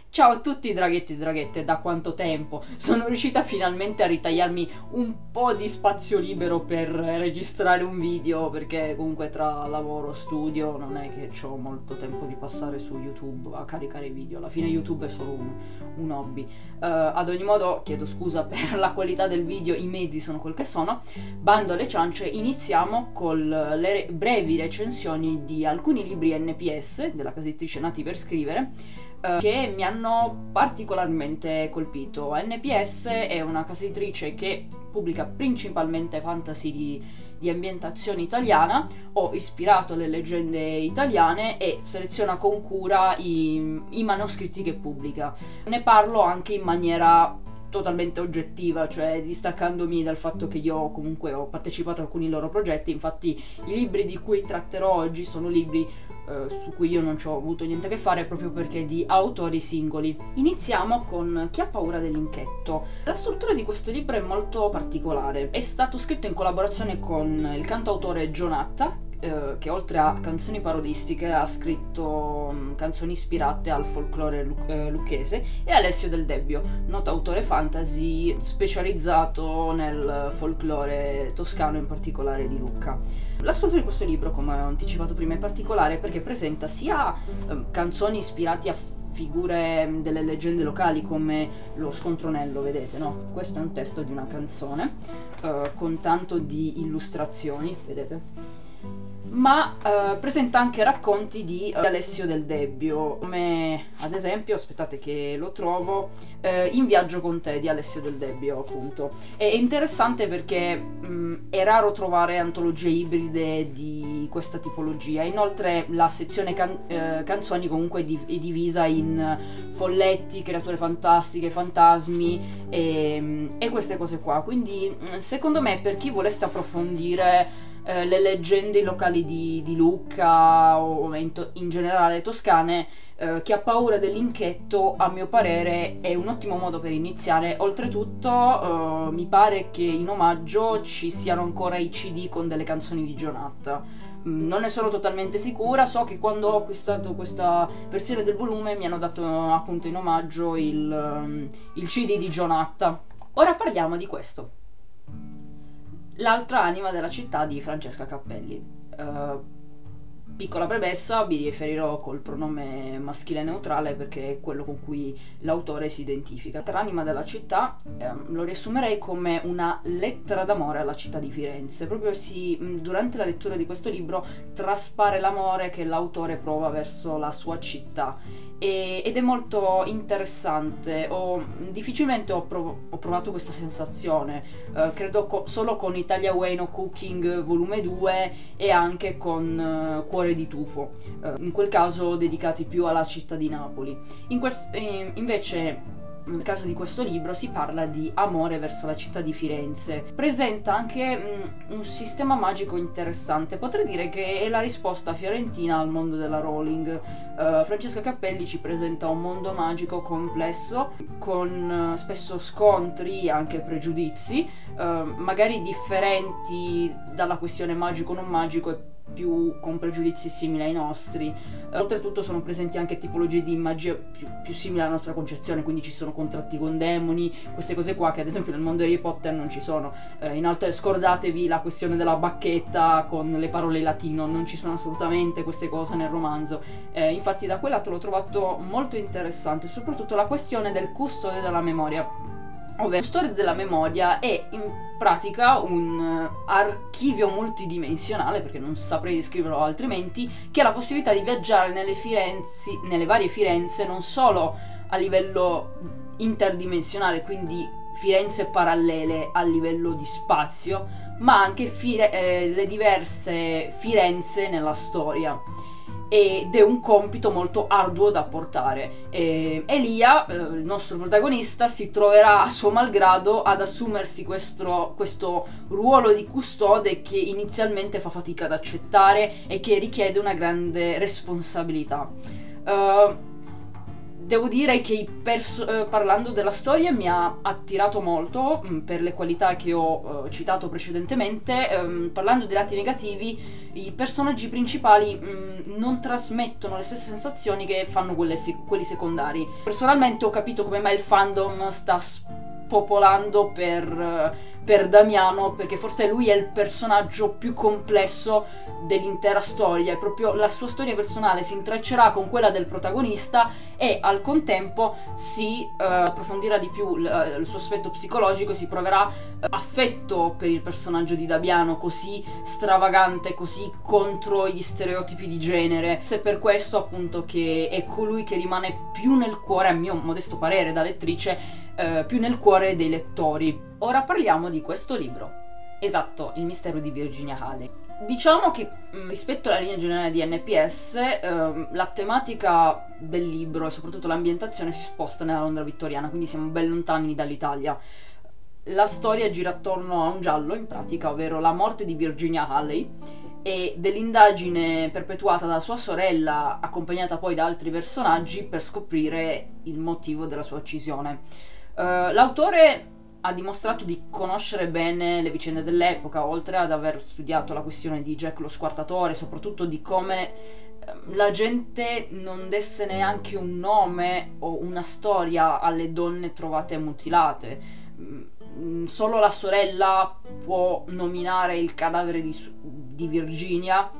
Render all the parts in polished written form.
Ciao a tutti draghetti e draghette, da quanto tempo? Sono riuscita finalmente a ritagliarmi un po' di spazio libero per registrare un video, perché comunque tra lavoro, studio non è che ho molto tempo di passare su YouTube a caricare video. Alla fine YouTube è solo un hobby. Ad ogni modo chiedo scusa per la qualità del video, i mezzi sono quel che sono. Bando alle ciance, iniziamo con le brevi recensioni di alcuni libri NPS della casa editrice Nati per Scrivere, che mi hanno particolarmente colpito. NPS è una casa editrice che pubblica principalmente fantasy di ambientazione italiana. Ho ispirato le leggende italiane e seleziona con cura i manoscritti che pubblica. Ne parlo anche in maniera totalmente oggettiva, cioè distaccandomi dal fatto che io comunque ho partecipato a alcuni loro progetti. Infatti i libri di cui tratterò oggi sono libri su cui io non ci ho avuto niente a che fare, proprio perché di autori singoli. Iniziamo con Chi ha paura dell'inchetto. La struttura di questo libro è molto particolare. È stato scritto in collaborazione con il cantautore Gionatta, che oltre a canzoni parodistiche ha scritto canzoni ispirate al folklore lucchese, e Alessio Del Debbio, noto autore fantasy specializzato nel folklore toscano, in particolare di Lucca. La struttura di questo libro, come ho anticipato prima, è particolare perché presenta sia canzoni ispirate a figure delle leggende locali, come lo scontronello, vedete, no? Questo è un testo di una canzone con tanto di illustrazioni, vedete? Ma presenta anche racconti di Alessio Del Debbio, come ad esempio, aspettate che lo trovo, In viaggio con te di Alessio Del Debbio, appunto. È interessante perché è raro trovare antologie ibride di questa tipologia. Inoltre la sezione canzoni comunque è divisa in folletti, creature fantastiche, fantasmi e queste cose qua. Quindi secondo me, per chi volesse approfondire le leggende locali di Lucca o in generale toscane, Chi ha paura dell'inchetto, a mio parere, è un ottimo modo per iniziare. Oltretutto mi pare che in omaggio ci siano ancora i CD con delle canzoni di Gionatta. Non ne sono totalmente sicura, so che quando ho acquistato questa versione del volume mi hanno dato appunto in omaggio il CD di Gionatta. Ora parliamo di questo. L'altra anima della città di Francesca Cappelli. Piccola premessa, vi riferirò col pronome maschile neutrale perché è quello con cui l'autore si identifica. L'altra anima della città lo riassumerei come una lettera d'amore alla città di Firenze. Proprio durante la lettura di questo libro traspare l'amore che l'autore prova verso la sua città. Ed è molto interessante. Difficilmente ho provato questa sensazione, credo solo con Italia Way No Cooking volume 2 e anche con Cuore di Tufo, in quel caso dedicati più alla città di Napoli. Invece nel caso di questo libro si parla di amore verso la città di Firenze. Presenta anche un sistema magico interessante. Potrei dire che è la risposta fiorentina al mondo della Rowling. Francesca Cappelli ci presenta un mondo magico complesso, con spesso scontri e anche pregiudizi, magari differenti dalla questione magico non magico e più con pregiudizi simili ai nostri. Oltretutto sono presenti anche tipologie di magia più simili alla nostra concezione, quindi ci sono contratti con demoni, queste cose qua che ad esempio nel mondo di Harry Potter non ci sono. Inoltre scordatevi la questione della bacchetta con le parole in latino, non ci sono assolutamente queste cose nel romanzo. Infatti da quel lato l'ho trovato molto interessante, soprattutto la questione del custode della memoria. Ovvero, il custode della memoria è in pratica un archivio multidimensionale, perché non saprei descriverlo altrimenti, che ha la possibilità di viaggiare nelle varie Firenze, non solo a livello interdimensionale, quindi Firenze parallele a livello di spazio, ma anche le diverse Firenze nella storia. Ed è un compito molto arduo da portare. Elia, il nostro protagonista, si troverà a suo malgrado ad assumersi questo ruolo di custode che inizialmente fa fatica ad accettare e che richiede una grande responsabilità. Devo dire che parlando della storia mi ha attirato molto per le qualità che ho citato precedentemente. Parlando dei lati negativi, i personaggi principali non trasmettono le stesse sensazioni che fanno quelli secondari. Personalmente ho capito come mai il fandom sta spopolando per Damiano, perché forse lui è il personaggio più complesso dell'intera storia, e proprio la sua storia personale si intreccerà con quella del protagonista e al contempo si approfondirà di più il suo aspetto psicologico, si proverà affetto per il personaggio di Damiano così stravagante, così contro gli stereotipi di genere. Se per questo appunto che è colui che rimane più nel cuore, a mio modesto parere da lettrice, più nel cuore dei lettori. Ora parliamo di questo libro. Esatto, Il mistero di Virginia Haley. Diciamo che rispetto alla linea generale di NPS, la tematica del libro e soprattutto l'ambientazione si sposta nella Londra vittoriana, quindi siamo ben lontani dall'Italia. La storia gira attorno a un giallo, in pratica, ovvero la morte di Virginia Haley e dell'indagine perpetuata da sua sorella, accompagnata poi da altri personaggi, per scoprire il motivo della sua uccisione. L'autore ha dimostrato di conoscere bene le vicende dell'epoca, oltre ad aver studiato la questione di Jack lo Squartatore, soprattutto di come la gente non desse neanche un nome o una storia alle donne trovate mutilate. Solo la sorella può nominare il cadavere di Virginia,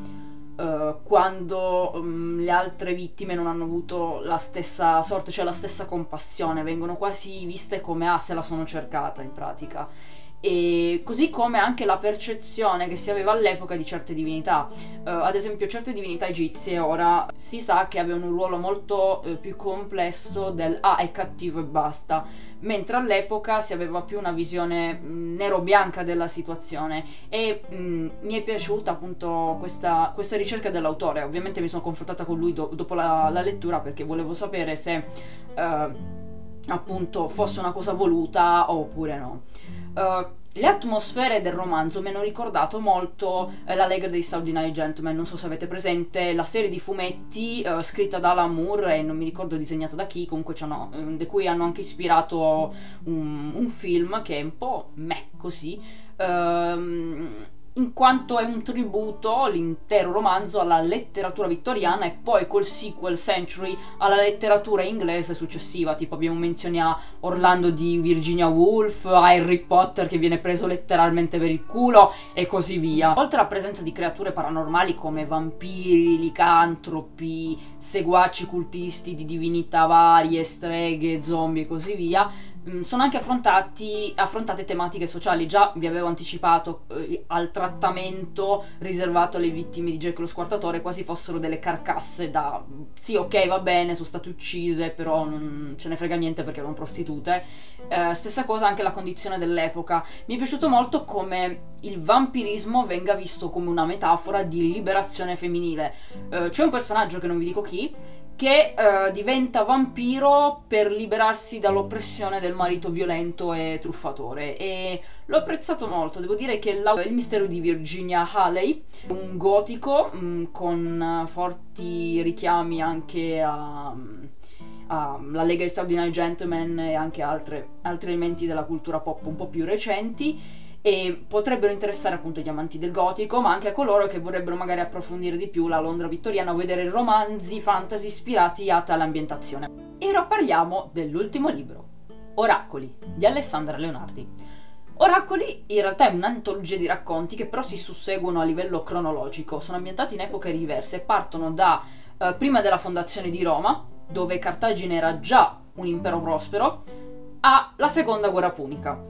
quando le altre vittime non hanno avuto la stessa sorte, cioè la stessa compassione, vengono quasi viste come se la sono cercata in pratica. E così come anche la percezione che si aveva all'epoca di certe divinità, ad esempio certe divinità egizie ora si sa che avevano un ruolo molto più complesso del è cattivo e basta, mentre all'epoca si aveva più una visione nero-bianca della situazione. E mi è piaciuta appunto questa ricerca dell'autore. Ovviamente mi sono confrontata con lui dopo la lettura, perché volevo sapere se appunto fosse una cosa voluta oppure no. Le atmosfere del romanzo mi hanno ricordato molto La Lega dei Saturday Night Gentlemen. Non so se avete presente la serie di fumetti scritta da Alan Moore e non mi ricordo disegnata da chi, comunque di cui hanno anche ispirato un film che è un po' così, in quanto è un tributo, l'intero romanzo, alla letteratura vittoriana e poi col sequel Century alla letteratura inglese successiva. Tipo abbiamo menzioni a Orlando di Virginia Woolf, a Harry Potter che viene preso letteralmente per il culo e così via. Oltre alla presenza di creature paranormali come vampiri, licantropi, seguaci cultisti di divinità varie, streghe, zombie e così via, sono anche affrontate tematiche sociali. Già vi avevo anticipato al trattamento riservato alle vittime di Jack lo Squartatore, quasi fossero delle carcasse da sì, ok, va bene, sono state uccise, però non ce ne frega niente perché erano prostitute. Stessa cosa anche la condizione dell'epoca. Mi è piaciuto molto come il vampirismo venga visto come una metafora di liberazione femminile. C'è un personaggio che non vi dico chi, che diventa vampiro per liberarsi dall'oppressione del marito violento e truffatore, e l'ho apprezzato molto. Devo dire che Il mistero di Virginia Haley, un gotico con forti richiami anche a La Lega dei Straordinari Gentlemen e anche altri elementi della cultura pop un po' più recenti, e potrebbero interessare appunto gli amanti del gotico, ma anche a coloro che vorrebbero magari approfondire di più la Londra vittoriana o vedere romanzi fantasy ispirati a tale ambientazione. E ora parliamo dell'ultimo libro, Oracoli, di Alessandra Leonardi. Oracoli in realtà è un'antologia di racconti che però si susseguono a livello cronologico, sono ambientati in epoche diverse e partono da prima della fondazione di Roma, dove Cartagine era già un impero prospero, alla seconda guerra punica.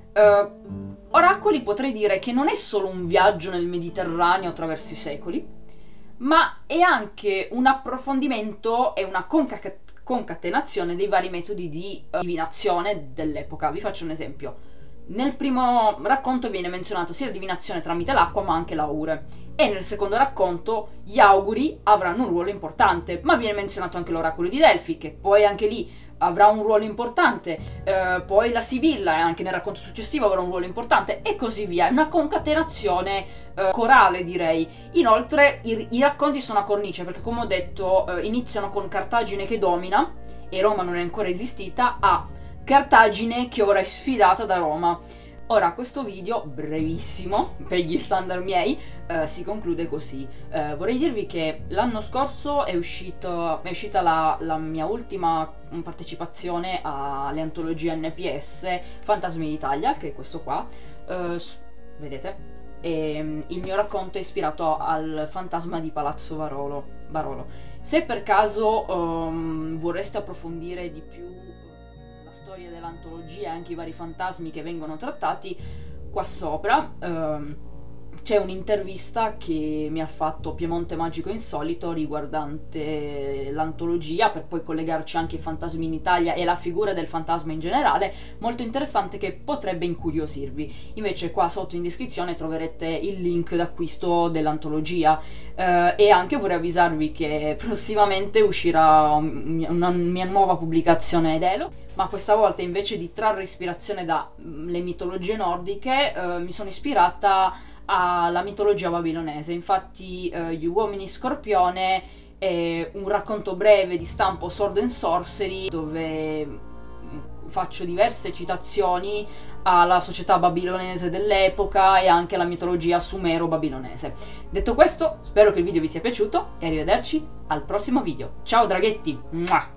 Oracoli potrei dire che non è solo un viaggio nel Mediterraneo attraverso i secoli, ma è anche un approfondimento e una concatenazione dei vari metodi di divinazione dell'epoca. Vi faccio un esempio. Nel primo racconto viene menzionato sia la divinazione tramite l'acqua ma anche l'augure, e nel secondo racconto gli auguri avranno un ruolo importante, ma viene menzionato anche l'oracolo di Delfi, che poi anche lì avrà un ruolo importante, poi la Sibilla anche nel racconto successivo avrà un ruolo importante e così via. È una concatenazione corale, direi. Inoltre i racconti sono a cornice perché, come ho detto, iniziano con Cartagine che domina e Roma non è ancora esistita, a Cartagine che ora è sfidata da Roma. Ora, questo video, brevissimo, per gli standard miei, si conclude così. Vorrei dirvi che l'anno scorso è uscita la mia ultima partecipazione alle antologie NPS Fantasmi d'Italia, che è questo qua. Vedete? E il mio racconto è ispirato al fantasma di Palazzo Barolo. Se per caso vorreste approfondire di più storia dell'antologia e anche i vari fantasmi che vengono trattati, qua sopra c'è un'intervista che mi ha fatto Piemonte Magico Insolito riguardante l'antologia, per poi collegarci anche ai fantasmi in Italia e la figura del fantasma in generale, molto interessante, che potrebbe incuriosirvi. Invece qua sotto in descrizione troverete il link d'acquisto dell'antologia, e anche vorrei avvisarvi che prossimamente uscirà una mia nuova pubblicazione Elo, ma questa volta invece di trarre ispirazione dalle mitologie nordiche mi sono ispirata alla mitologia babilonese. Infatti Gli Uomini Scorpione è un racconto breve di stampo Sword and Sorcery dove faccio diverse citazioni alla società babilonese dell'epoca e anche alla mitologia sumero-babilonese. Detto questo, spero che il video vi sia piaciuto e arrivederci al prossimo video. Ciao draghetti! Mua!